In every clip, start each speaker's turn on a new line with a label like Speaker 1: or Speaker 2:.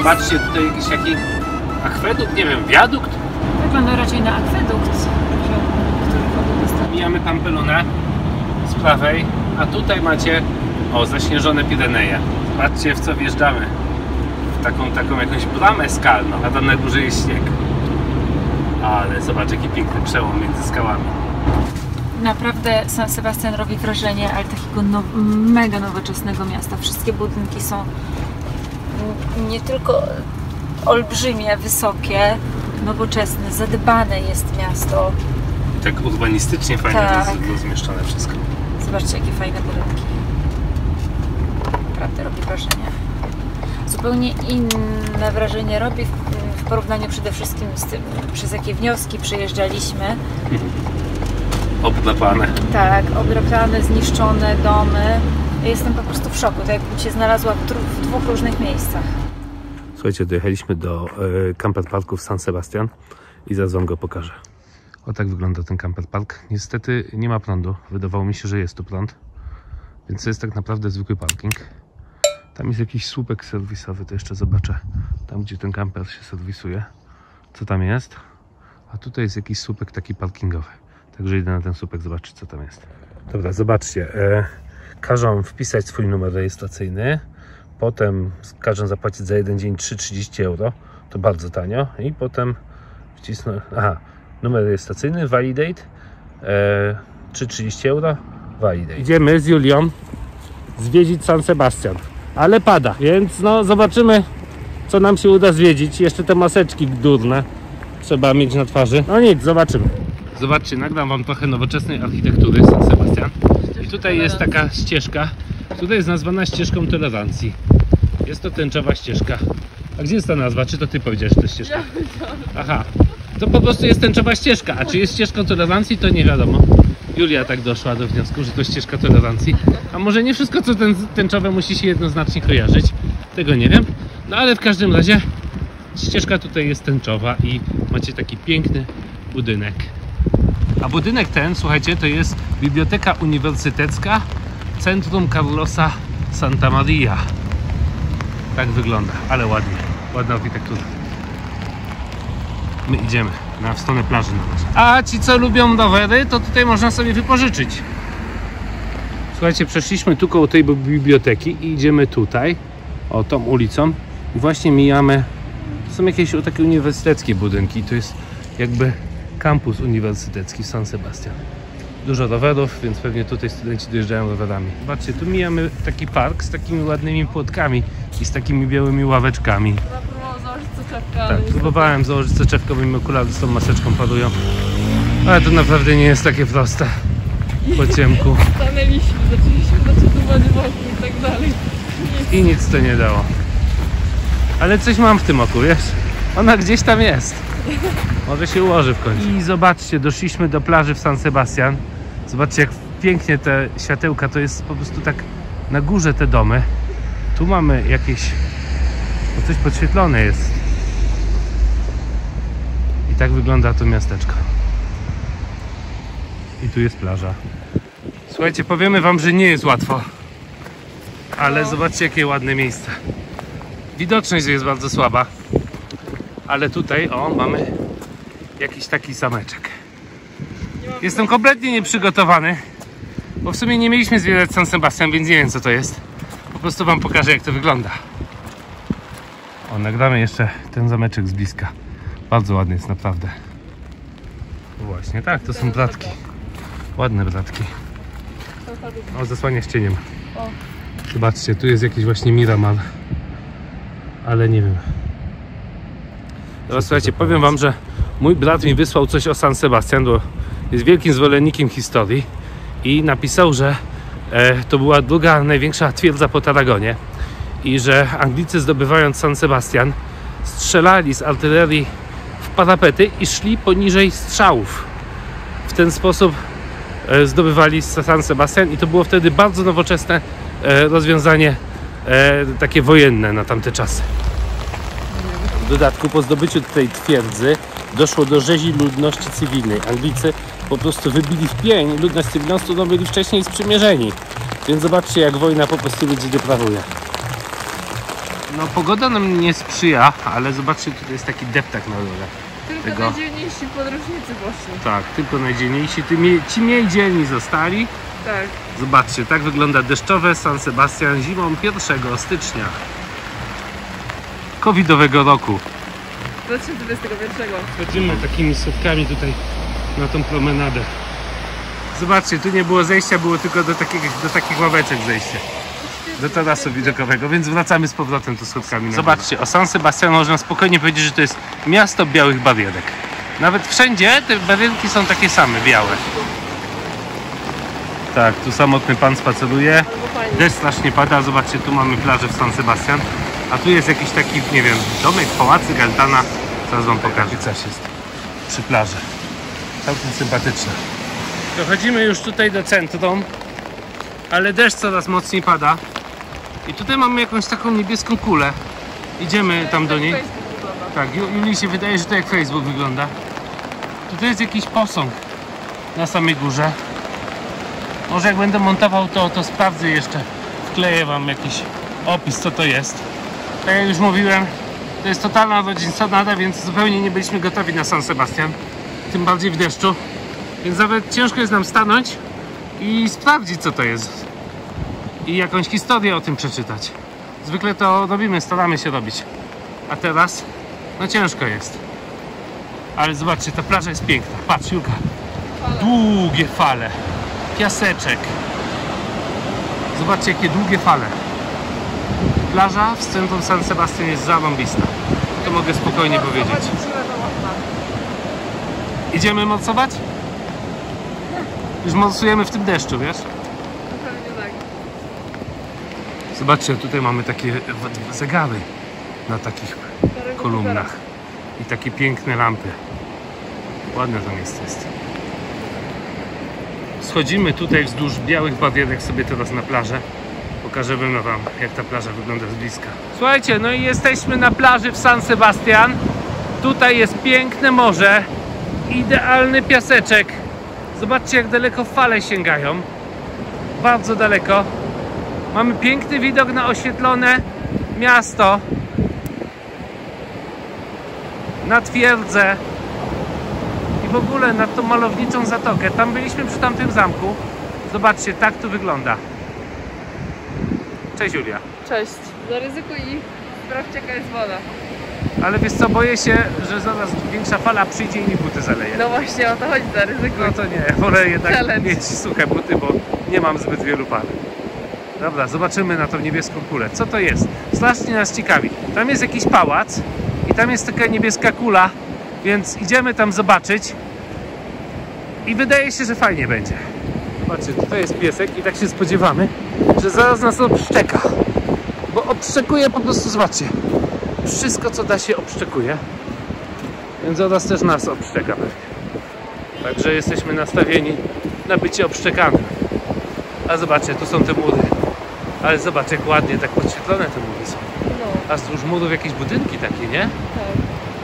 Speaker 1: Patrzcie, tutaj jakiś akwedukt, nie wiem, wiadukt?
Speaker 2: Wygląda raczej na akwedukt, który wodę dostarcza.
Speaker 1: Mijamy Pampelunę z prawej, a tutaj macie, zaśnieżone Pireneje. Patrzcie, w co wjeżdżamy. W taką jakąś bramę skalną, a tam na górze jest śnieg. Ale zobacz, jaki piękny przełom między skałami.
Speaker 2: Naprawdę San Sebastian robi wrażenie, ale takiego mega nowoczesnego miasta. Wszystkie budynki są nie tylko olbrzymie, wysokie, nowoczesne, zadbane jest miasto.
Speaker 1: Tak urbanistycznie fajnie
Speaker 2: tak.
Speaker 1: rozmieszczone wszystko.
Speaker 2: Zobaczcie, jakie fajne budynki. Naprawdę robi wrażenie. Zupełnie inne wrażenie robi w porównaniu przede wszystkim z tym, przez jakie wnioski przyjeżdżaliśmy.
Speaker 1: Obdrapane. Tak,
Speaker 2: obdrapane, zniszczone domy. Ja jestem po prostu w szoku, tak jakbym się znalazła w dwóch różnych miejscach.
Speaker 1: Słuchajcie, dojechaliśmy do camper parku w San Sebastian i zaraz wam go pokażę. O tak wygląda ten camper park. Niestety nie ma prądu. Wydawało mi się, że jest tu prąd. Więc to jest tak naprawdę zwykły parking. Tam jest jakiś słupek serwisowy, to jeszcze zobaczę. Tam, gdzie ten camper się serwisuje. Co tam jest? A tutaj jest jakiś słupek taki parkingowy. Także idę na ten słupek zobaczyć, co tam jest. Dobra, zobaczcie. Każą wpisać swój numer rejestracyjny. Potem każą zapłacić za jeden dzień 3,30 euro. To bardzo tanio. I potem wcisnę... Aha, numer rejestracyjny, validate. 3,30 euro, validate. Idziemy z Julią zwiedzić San Sebastian. Ale pada, więc no zobaczymy, co nam się uda zwiedzić. Jeszcze te maseczki durne trzeba mieć na twarzy. No nic, zobaczymy. Zobaczcie, nagram wam trochę nowoczesnej architektury San Sebastian. I tutaj jest taka ścieżka, która jest nazwana ścieżką tolerancji. Jest to tęczowa ścieżka. A gdzie jest ta nazwa? Czy to ty powiedziałeś, że to jest ścieżka? Aha, to po prostu jest tęczowa ścieżka. A czy jest ścieżką tolerancji, to nie wiadomo. Julia tak doszła do wniosku, że to ścieżka tolerancji. A może nie wszystko, co tęczowe, musi się jednoznacznie kojarzyć. Tego nie wiem. No ale w każdym razie ścieżka tutaj jest tęczowa i macie taki piękny budynek. A budynek ten, słuchajcie, to jest Biblioteka Uniwersytecka Centrum Carlosa Santa Maria. Tak wygląda, ale ładnie. Ładna architektura. My idziemy w stronę plaży na razie. A ci, co lubią rowery, to tutaj można sobie wypożyczyć. Słuchajcie, przeszliśmy tu koło tej biblioteki i idziemy tutaj, tą ulicą. I właśnie mijamy, to są jakieś takie uniwersyteckie budynki. To jest jakby kampus uniwersytecki w San Sebastian. Dużo rowerów, więc pewnie tutaj studenci dojeżdżają rowerami. Zobaczcie, tu mijamy taki park z takimi ładnymi płotkami i z takimi białymi ławeczkami.
Speaker 2: Założyć soczewkę.
Speaker 1: Tak, próbowałem założyć soczewkę, bo mi okulary z tą maseczką parują. Ale to naprawdę nie jest takie proste. Po ciemku.
Speaker 2: Stanęliśmy, zaczęliśmy zaczytywać wokół i tak dalej.
Speaker 1: I nic to nie dało. Ale coś mam w tym oku, wiesz? Ona gdzieś tam jest. Może się ułoży w końcu. I zobaczcie, doszliśmy do plaży w San Sebastian. Zobaczcie, jak pięknie te światełka, to jest po prostu tak na górze te domy. Tu mamy jakieś... No coś podświetlone jest. I tak wygląda to miasteczko. I tu jest plaża. Słuchajcie, powiemy wam, że nie jest łatwo. Ale zobaczcie, jakie ładne miejsce. Widoczność jest bardzo słaba. Ale tutaj, mamy jakiś taki zameczek. Jestem kompletnie nieprzygotowany, bo w sumie nie mieliśmy zwiedzać San Sebastian, więc nie wiem, co to jest. Po prostu wam pokażę, jak to wygląda. Nagramy jeszcze ten zameczek z bliska. Bardzo ładny jest, naprawdę. Właśnie, tak, to są bratki. Ładne bratki. Zasłania cieniem. Zobaczcie, tu jest jakiś właśnie Miramar. Ale nie wiem. Teraz słuchajcie, powiem wam, że mój brat mi wysłał coś o San Sebastian, bo jest wielkim zwolennikiem historii i napisał, że to była druga największa twierdza po Tarragonie i że Anglicy, zdobywając San Sebastian, strzelali z artylerii w parapety i szli poniżej strzałów. W ten sposób zdobywali San Sebastian i to było wtedy bardzo nowoczesne rozwiązanie takie wojenne na tamte czasy. W dodatku po zdobyciu tej twierdzy doszło do rzezi ludności cywilnej. Anglicy po prostu wybili w pień ludność cywilną, z którą byli wcześniej sprzymierzeni. Więc zobaczcie, jak wojna po prostu ludzi deprawuje. No pogoda nam nie sprzyja, ale zobaczcie, tutaj jest taki deptak na dole.
Speaker 3: Tylko
Speaker 1: Tego-
Speaker 3: najdzielniejsi podróżnicy poszli.
Speaker 1: Tak, tylko najdzielniejsi, ci mniej dzielni zostali.
Speaker 3: Tak.
Speaker 1: Zobaczcie, tak wygląda deszczowe San Sebastian zimą 1 stycznia covidowego roku.
Speaker 3: 2021.
Speaker 1: Chodzimy takimi schodkami tutaj na tą promenadę. Zobaczcie, tu nie było zejścia, było tylko do takich ławeczek zejście. Do tarasu widokowego, więc wracamy z powrotem tu schodkami. Zobaczcie, o San Sebastian można spokojnie powiedzieć, że to jest miasto białych bariedek. Nawet wszędzie te bariedki są takie same, białe. Tak, tu samotny pan spaceruje.
Speaker 3: Albo fajnie.
Speaker 1: Deszcz strasznie pada, zobaczcie, tu mamy plażę w San Sebastian. A tu jest jakiś taki, nie wiem, domek, pałacyk, altana. Zaraz wam pokażę, coś jest przy plaży. Całkiem sympatyczne. Dochodzimy już tutaj do centrum, ale deszcz coraz mocniej pada. I tutaj mamy jakąś taką niebieską kulę. Idziemy tam do niej.
Speaker 3: Facebook wygląda.
Speaker 1: Tak, Julii się wydaje, że to jak Facebook wygląda. Tutaj jest jakiś posąg na samej górze. Może jak będę montował, to sprawdzę jeszcze. Wkleję wam jakiś opis, co to jest. Tak jak już mówiłem, to jest totalna rodzinsonada, więc zupełnie nie byliśmy gotowi na San Sebastian. Tym bardziej w deszczu. Więc nawet ciężko jest nam stanąć i sprawdzić, co to jest. I jakąś historię o tym przeczytać. Zwykle to robimy, staramy się robić. A teraz, no ciężko jest. Ale zobaczcie, ta plaża jest piękna. Patrz, Julka. Długie fale. Piaseczek. Zobaczcie, jakie długie fale. Plaża w centrum San Sebastian jest zarąbista. To mogę spokojnie powiedzieć. Idziemy mocować? Już mocujemy w tym deszczu, wiesz?
Speaker 3: Pewnie tak.
Speaker 1: Zobaczcie, tutaj mamy takie zegary na takich kolumnach. I takie piękne lampy. Ładne to miejsce jest. Schodzimy tutaj wzdłuż białych bariedek sobie teraz na plażę. Pokażemy wam, jak ta plaża wygląda z bliska. Słuchajcie, no i jesteśmy na plaży w San Sebastian. Tutaj jest piękne morze. Idealny piaseczek. Zobaczcie, jak daleko fale sięgają. Bardzo daleko. Mamy piękny widok na oświetlone miasto. Na twierdzę. I w ogóle na tą malowniczą zatokę. Tam byliśmy przy tamtym zamku. Zobaczcie, tak tu wygląda. Cześć, Julia.
Speaker 3: Cześć. Zaryzykuj i sprawdź, jaka jest woda.
Speaker 1: Ale wiesz co, boję się, że zaraz większa fala przyjdzie i mi buty zaleje.
Speaker 3: No właśnie o to chodzi, zaryzykuj.
Speaker 1: No to nie, wolę jednak
Speaker 3: Challenge.
Speaker 1: mieć suche buty, bo nie mam zbyt wielu par. Dobra, zobaczymy na tą niebieską kulę. Co to jest? Strasznie nas ciekawi. Tam jest jakiś pałac i tam jest taka niebieska kula, więc idziemy tam zobaczyć i wydaje się, że fajnie będzie. Zobaczcie, tutaj jest piesek i tak się spodziewamy, że zaraz nas obszczeka. Bo obszczekuje po prostu, zobaczcie. Wszystko, co da się, obszczekuje. Więc zaraz też nas obszczeka pewnie. Także jesteśmy nastawieni na bycie obszczekanym. A zobaczcie, tu są te mury. Ale zobacz, jak ładnie tak podświetlone te mury są.
Speaker 3: No,
Speaker 1: A wzdłuż murów jakieś budynki takie, nie?
Speaker 3: tak.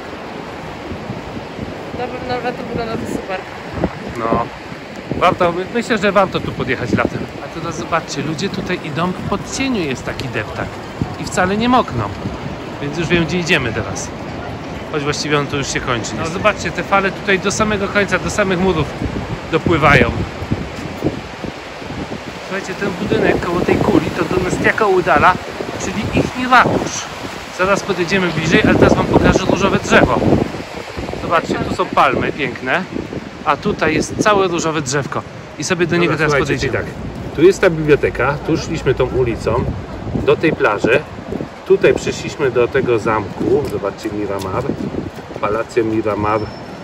Speaker 3: Na pewno latem wygląda to super.
Speaker 1: No. Warto, myślę, że warto tu podjechać latem. A teraz zobaczcie, ludzie tutaj idą, pod cieniu jest taki deptak. I wcale nie mokną. Więc już wiem, gdzie idziemy teraz. Choć właściwie on to już się kończy. No zobaczcie, te fale tutaj do samego końca, do samych murów dopływają. Słuchajcie, ten budynek koło tej kuli to do nas jaka udala, czyli ich ratusz. Zaraz podjedziemy bliżej, ale teraz wam pokażę różowe drzewo. Zobaczcie, tu są palmy piękne, a tutaj jest całe różowe drzewko. I sobie do niego teraz podejdziemy. Tak. Tu jest ta biblioteka, tu szliśmy tą ulicą do tej plaży. Tutaj przyszliśmy do tego zamku, zobaczcie, Miramar, Palazzo Miramar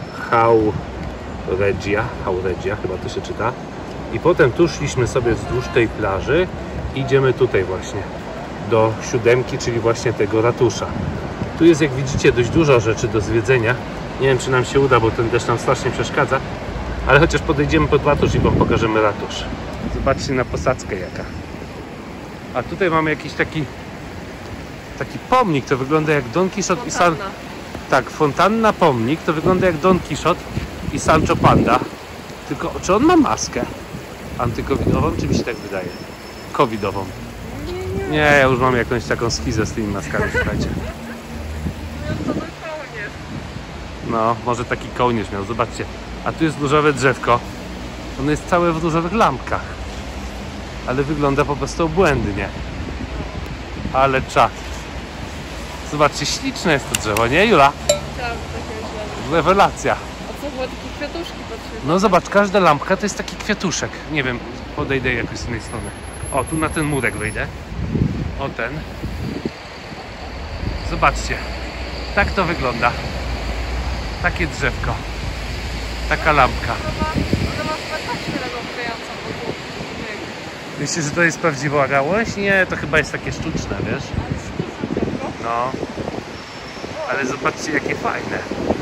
Speaker 1: Jauregia chyba to się czyta. I potem tu szliśmy sobie wzdłuż tej plaży i idziemy tutaj właśnie do siódemki, czyli właśnie tego ratusza. Tu jest, jak widzicie, dość dużo rzeczy do zwiedzenia. Nie wiem, czy nam się uda, bo ten deszcz nam strasznie przeszkadza, ale chociaż podejdziemy pod ratusz i wam pokażemy ratusz. Zobaczcie na posadzkę jaka. A tutaj mamy jakiś taki pomnik, to wygląda jak Don Quixote i San... Tak, fontanna pomnik, to wygląda jak Don Quixote i Sancho Panda. Tylko, czy on ma maskę antykowidową, czy mi się tak wydaje? Covidową. Nie, ja już mam jakąś taką schizę z tymi maskami, słuchajcie.
Speaker 3: To do kołnierz.
Speaker 1: No, może taki kołnierz miał, zobaczcie. A tu jest różowe drzewko. Ono jest całe w różowych lampkach. Ale wygląda po prostu obłędnie. Ale czad. Zobaczcie, śliczne jest to drzewo, nie Jula?
Speaker 3: Chciałam takiego śladu.
Speaker 1: Rewelacja.
Speaker 3: A co było takie kwiatuszki podświetlone?
Speaker 1: No zobacz, każda lampka to jest taki kwiatuszek. Nie wiem, podejdę jakoś z innej strony. O, tu na ten murek wejdę. O ten. Zobaczcie. Tak to wygląda. Takie drzewko. Taka lampka.
Speaker 3: Ona ma chyba taśmę taką klejącą wokół.
Speaker 1: Myślisz, że to jest prawdziwa gałąź? Nie, to chyba jest takie sztuczne, wiesz? No. Ale zobaczcie, jakie fajne.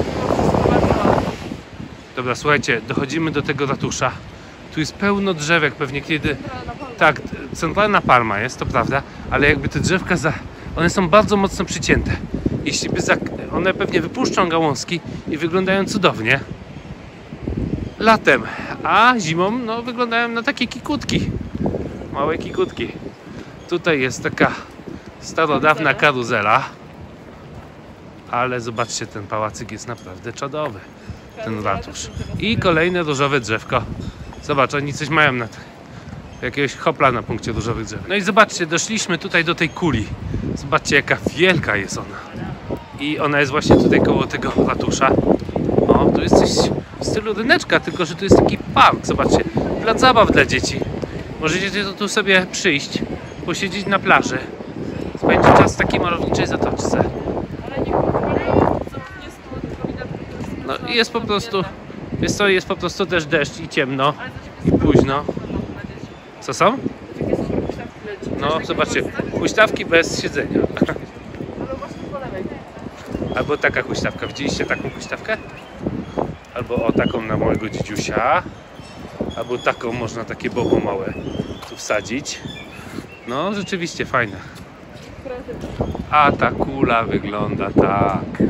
Speaker 1: Dobra, słuchajcie, dochodzimy do tego ratusza. Tu jest pełno drzewek, pewnie kiedy... Tak, centralna palma jest, to prawda, ale jakby te drzewka, one są bardzo mocno przycięte. Jeśli by one pewnie wypuszczą gałązki i wyglądają cudownie latem, a zimą no, wyglądają na takie kikutki. Małe kikutki. Tutaj jest taka starodawna karuzela. Ale zobaczcie, ten pałacyk jest naprawdę czadowy. Ten ratusz. I kolejne różowe drzewko. Zobacz, oni coś mają na jakiegoś hopla na punkcie różowych drzew. No i zobaczcie, doszliśmy tutaj do tej kuli. Zobaczcie, jaka wielka jest ona. I ona jest właśnie tutaj koło tego ratusza. O, tu jest coś w stylu ryneczka, tylko że tu jest taki park. Zobaczcie, plac zabaw dla dzieci. Możecie tu sobie przyjść, posiedzieć na plaży, spędzić czas w takiej malowniczej zatoczce. No i jest po prostu, jest po prostu też deszcz i ciemno i późno. Co są? No zobaczcie, huśtawki bez siedzenia. Albo taka huśtawka, widzieliście taką huśtawkę? Albo o taką na mojego dzidziusia. Albo taką można takie bobo małe tu wsadzić. No rzeczywiście fajne. A ta kula wygląda tak.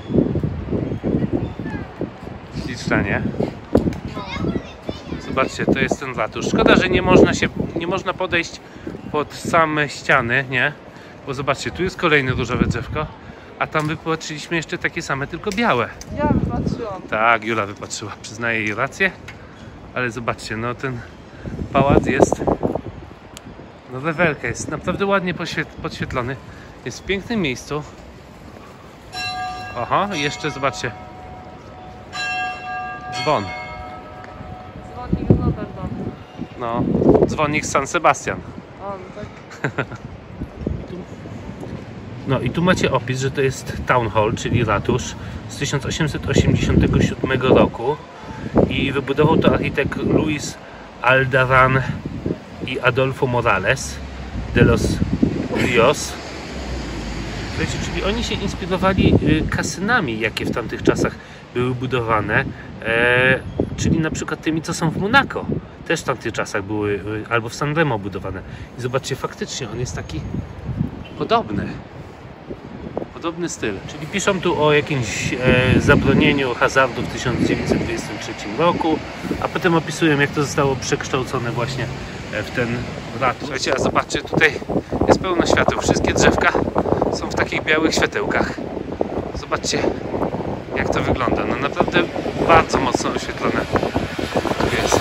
Speaker 1: Śliczna, nie? Zobaczcie, to jest ten ratusz. Szkoda, że nie można podejść pod same ściany, nie? Bo zobaczcie, tu jest kolejne różowe drzewko, a tam wypatrzyliśmy jeszcze takie same, tylko białe.
Speaker 3: Ja wypatrzyłam.
Speaker 1: Tak, Jula wypatrzyła, przyznaję jej rację. Ale zobaczcie, no ten pałac jest, no rewelka, jest naprawdę ładnie podświetlony. Jest w pięknym miejscu. Aha, jeszcze zobaczcie. Dzwon.
Speaker 3: Dzwonnik z Notre Dame.
Speaker 1: No, dzwonnik z San Sebastian.
Speaker 3: O, no tak.
Speaker 1: No i tu macie opis, że to jest Town Hall, czyli ratusz z 1887 roku i wybudował to architekt Luis Alderan i Adolfo Morales de los Rios. Wiecie, czyli oni się inspirowali kasynami, jakie w tamtych czasach były budowane, czyli na przykład tymi, co są w Monaco. Też w tamtych czasach były, albo w San Remo budowane. I zobaczcie, faktycznie on jest taki podobny. Podobny styl. Czyli piszą tu o jakimś zabronieniu hazardu w 1923 roku, a potem opisują, jak to zostało przekształcone właśnie w ten ratusz. Słuchajcie, a zobaczcie, tutaj jest pełno świateł. Wszystkie drzewka są w takich białych światełkach. Zobaczcie, jak to wygląda. No naprawdę bardzo mocno oświetlone tu jest.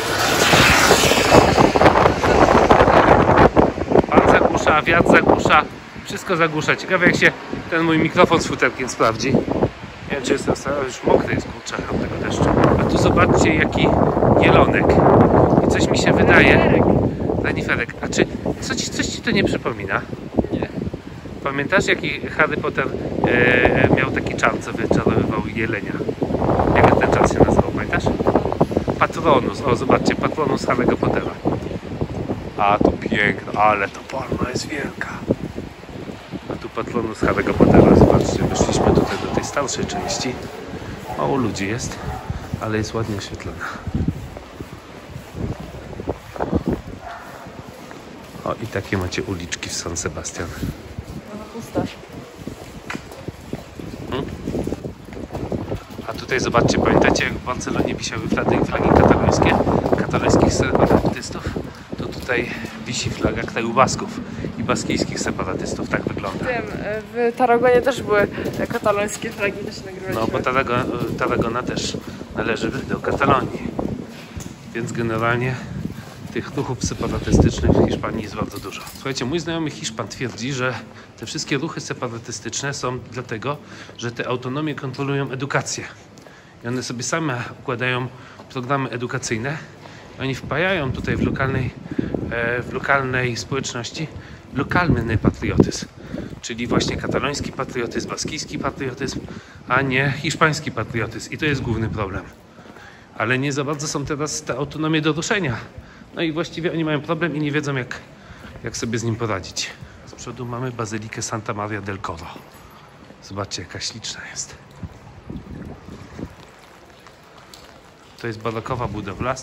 Speaker 1: Pan zagłusza, wiatr zagłusza, wszystko zagłusza. Ciekawe, jak się ten mój mikrofon z futerkiem sprawdzi. Nie wiem, czy jest już mokry jest, kurczę, od tego deszczu. A tu zobaczcie, jaki jelonek. I coś mi się wydaje. Reniferek. A czy coś ci to nie przypomina?
Speaker 3: Nie.
Speaker 1: Pamiętasz, jaki Harry Potter miał taki czar, co wyczarowywał jelenia? Jak ten czar się nazywał, pamiętasz? Patronus. O, zobaczcie, Patronus Harry'ego Pottera. A to piękne, ale to palma jest wielka. A tu Patronus Harry'ego Pottera. Zobaczcie, weszliśmy tutaj do tej starszej części. Mało ludzi jest, ale jest ładnie oświetlona. O, i takie macie uliczki w San Sebastian.
Speaker 3: No pusta.
Speaker 1: A tutaj zobaczcie, pamiętacie, jak w Barcelonie wisiały flagi kataluńskie, katalońskich separatystów? To tutaj wisi flaga kraju Basków. I baskijskich separatystów. Tak wygląda.
Speaker 3: Wiem, w Tarragonie też były katalońskie flagi, też nagrywaliśmy.
Speaker 1: No, bo Tarragona też należy do Katalonii. Więc generalnie tych ruchów separatystycznych w Hiszpanii jest bardzo dużo. Słuchajcie, mój znajomy Hiszpan twierdzi, że te wszystkie ruchy separatystyczne są dlatego, że te autonomie kontrolują edukację. I one sobie same układają programy edukacyjne. Oni wpajają tutaj w lokalnej społeczności lokalny patriotyzm. Czyli właśnie kataloński patriotyzm, baskijski patriotyzm, a nie hiszpański patriotyzm. I to jest główny problem. Ale nie za bardzo są teraz te autonomie do ruszenia. No i właściwie oni mają problem i nie wiedzą jak sobie z nim poradzić. Z przodu mamy bazylikę Santa Maria del Coro. Zobaczcie, jaka śliczna jest. To jest barokowa budowla z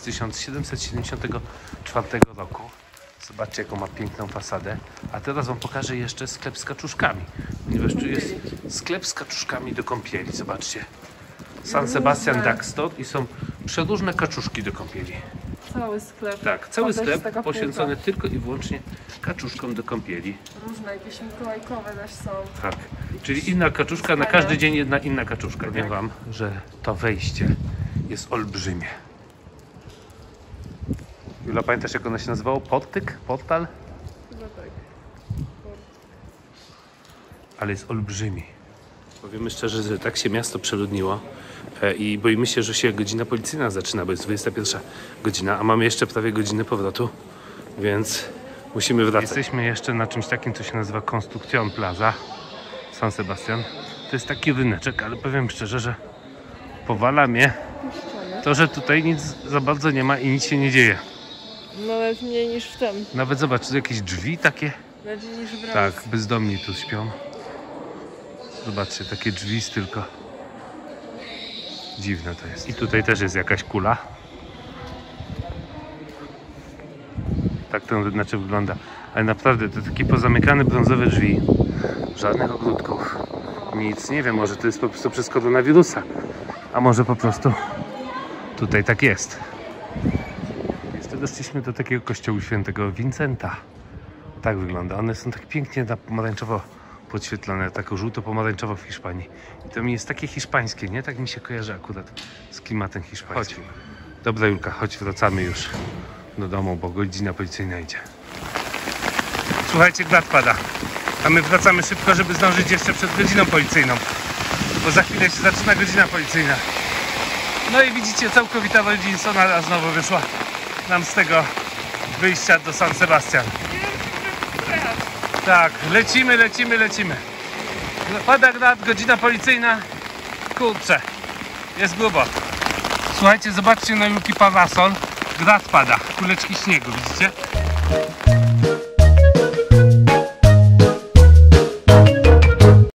Speaker 1: 1774 roku. Zobaczcie, jaką ma piękną fasadę. A teraz wam pokażę jeszcze sklep z kaczuszkami. Ponieważ tu jest sklep z kaczuszkami do kąpieli. Zobaczcie. San Sebastian Duck Store i są przeróżne kaczuszki do kąpieli.
Speaker 3: Cały sklep.
Speaker 1: Tak, cały
Speaker 3: To też
Speaker 1: sklep
Speaker 3: taka
Speaker 1: poświęcony
Speaker 3: półka.
Speaker 1: tylko i wyłącznie kaczuszkom do kąpieli.
Speaker 3: Różne, jakieś mikołajkowe też są.
Speaker 1: Tak, czyli inna kaczuszka, na każdy dzień jedna inna kaczuszka. Powiem wam, że to wejście jest olbrzymie. Jula, pamiętasz, jak ono się nazywało? Portyk? Portal?
Speaker 3: Chyba tak.
Speaker 1: Ale jest olbrzymi. Powiemy szczerze, że tak się miasto przeludniło i boimy się, że się godzina policyjna zaczyna, bo jest 21 godzina, a mamy jeszcze prawie godzinę powrotu, więc musimy wracać. Jesteśmy jeszcze na czymś takim, co się nazywa Construcción Plaza San Sebastian. To jest taki ryneczek, ale powiem szczerze, że powala mnie to, że tutaj nic za bardzo nie ma i nic się nie dzieje.
Speaker 3: Nawet mniej niż w tym.
Speaker 1: Nawet zobacz, tu jakieś drzwi takie.
Speaker 3: Lepiej niż w Raz.
Speaker 1: Tak, bezdomni tu śpią. Zobaczcie, takie drzwi tylko. Dziwne to jest. I tutaj też jest jakaś kula. Tak to znaczy wygląda. Ale naprawdę to takie pozamykane brązowe drzwi. Żadnych ogródków. Nic, nie wiem, może to jest po prostu przez koronawirusa. A może po prostu tutaj tak jest. Jeszcze doszliśmy do takiego kościołu świętego Vincenta. Tak wygląda. One są tak pięknie na pomarańczowo podświetlone, taką żółto-pomarańczowo w Hiszpanii. I to mi jest takie hiszpańskie, nie? Tak mi się kojarzy akurat z klimatem hiszpańskim. Chodź. Dobra, Julka, chodź, wracamy już do domu, bo godzina policyjna idzie. Słuchajcie, grad pada. A my wracamy szybko, żeby zdążyć jeszcze przed godziną policyjną. Bo za chwilę się zaczyna godzina policyjna. No i widzicie, całkowita Rodzinsona znowu wyszła nam z tego wyjścia do San Sebastian. Tak, lecimy. Pada grad, godzina policyjna. Kurczę, jest grubo. Słuchajcie, zobaczcie na Julki parasol. Grad pada, kuleczki śniegu, widzicie?